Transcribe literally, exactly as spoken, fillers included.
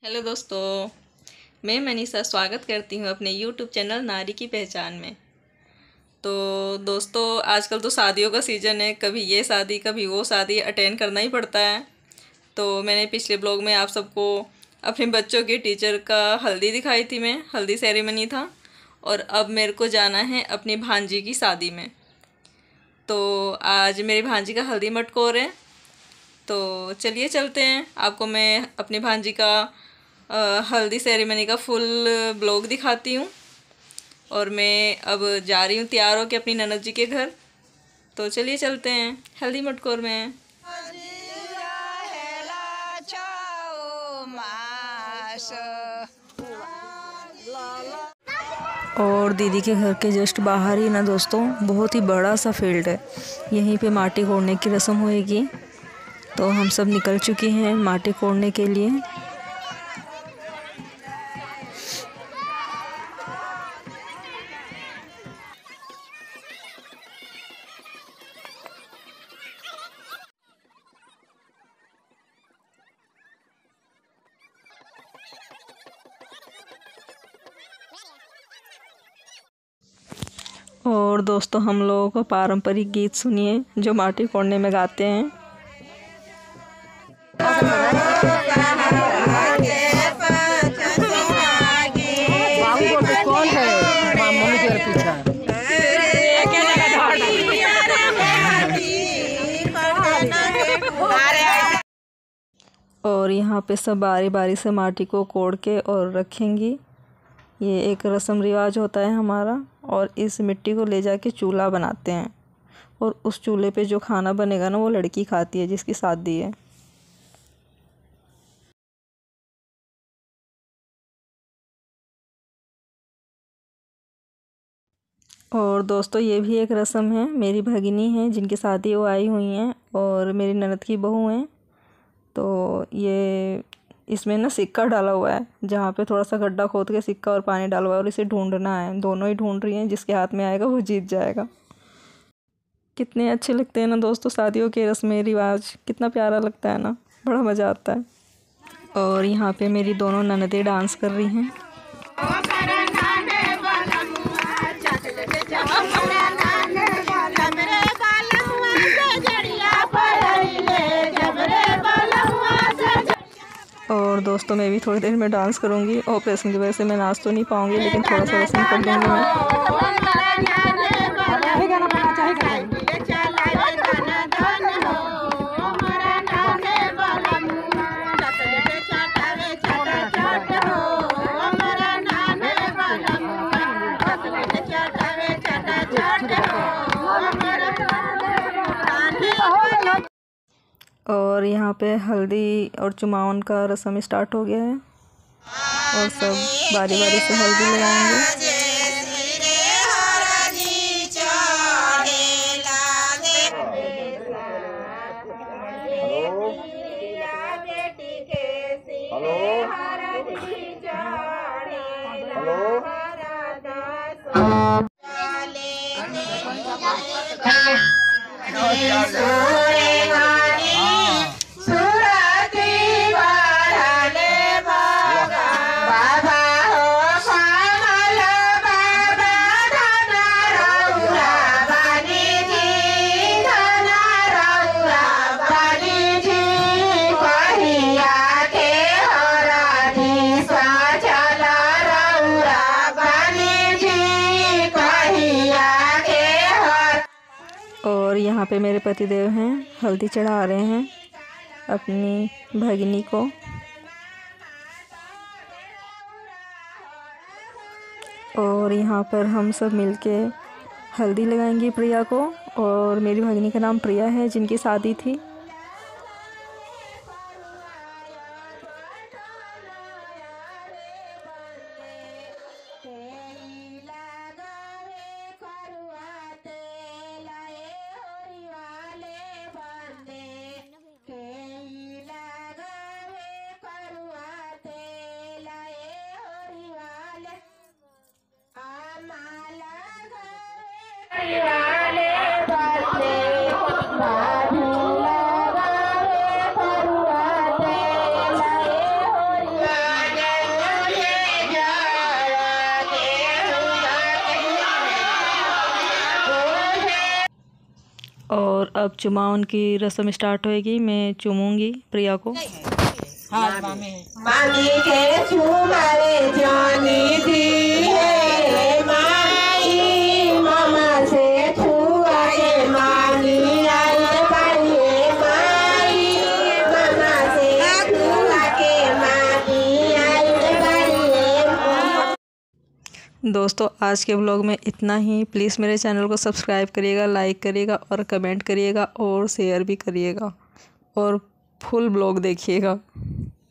Hello दोस्तों, मैं मनीषा स्वागत करती हूँ अपने यूट्यूब चैनल नारी की पहचान में। तो दोस्तों, आजकल तो शादियों का सीज़न है, कभी ये शादी कभी वो शादी अटेंड करना ही पड़ता है। तो मैंने पिछले ब्लॉग में आप सबको अपने बच्चों के टीचर का हल्दी दिखाई थी, मैं हल्दी सेरेमनी था। और अब मेरे को जाना है अपनी भांजी की शादी में। तो आज मेरी भांजी का हल्दी मटकोर है, तो चलिए चलते हैं। आपको मैं अपनी भांजी का आ, हल्दी सेरेमनी का फुल ब्लॉग दिखाती हूँ। और मैं अब जा रही हूँ तैयार होकर अपनी ननद जी के घर। तो चलिए चलते हैं हल्दी मटकोर में। और दीदी के घर के जस्ट बाहर ही ना दोस्तों, बहुत ही बड़ा सा फील्ड है। यहीं पे माटी कोड़ने की रस्म होएगी। तो हम सब निकल चुकी हैं माटी कोड़ने के लिए। और दोस्तों, हम लोगों को पारंपरिक गीत सुनिए जो माटी कोड़ने में गाते हैं। कौन है मम्मी के पीछे? और यहाँ पे सब बारी बारी से माटी को कोड़ के और रखेंगी। ये एक रस्म रिवाज होता है हमारा। और इस मिट्टी को ले जाके चूल्हा बनाते हैं। और उस चूल्हे पे जो खाना बनेगा ना, वो लड़की खाती है जिसकी शादी है। और दोस्तों, ये भी एक रस्म है। मेरी भगिनी है जिनकी शादी वो आई हुई हैं और मेरी ननद की बहू हैं। तो ये इसमें ना सिक्का डाला हुआ है, जहाँ पे थोड़ा सा गड्ढा खोद के सिक्का और पानी डाला हुआ है। और इसे ढूंढना है, दोनों ही ढूंढ रही हैं। जिसके हाथ में आएगा वो जीत जाएगा। कितने अच्छे लगते हैं ना दोस्तों शादियों के रस्में रिवाज, कितना प्यारा लगता है ना, बड़ा मज़ा आता है। और यहाँ पे मेरी दोनों ननदें डांस कर रही हैं। और दोस्तों, मैं भी थोड़ी देर में डांस करूँगी। ऑपरेशन की वजह से मैं नाच तो नहीं पाऊँगी, लेकिन थोड़ा सा रस्म कर दूँगी मैं। और यहाँ पे हल्दी और चुमावन का रस्म स्टार्ट हो गया है। और सब बारी बारी से हल्दी लगाएंगे। और यहाँ पे मेरे पतिदेव हैं, हल्दी चढ़ा रहे हैं अपनी भगिनी को। और यहाँ पर हम सब मिलके हल्दी लगाएंगे प्रिया को। और मेरी भगिनी का नाम प्रिया है, जिनकी शादी थी। और अब चुमावन की रस्म स्टार्ट होएगी। मैं चूमूंगी प्रिया को। मांगी के चुमारे जानी थी है माई, मामा से छुआ के मांगी आई पाई माई, मामा से छुआ के मांगी आई पाई। दोस्तों आज के व्लॉग में इतना ही। प्लीज़ मेरे चैनल को सब्सक्राइब करिएगा, लाइक करिएगा और कमेंट करिएगा और शेयर भी करिएगा और फुल व्लॉग देखिएगा।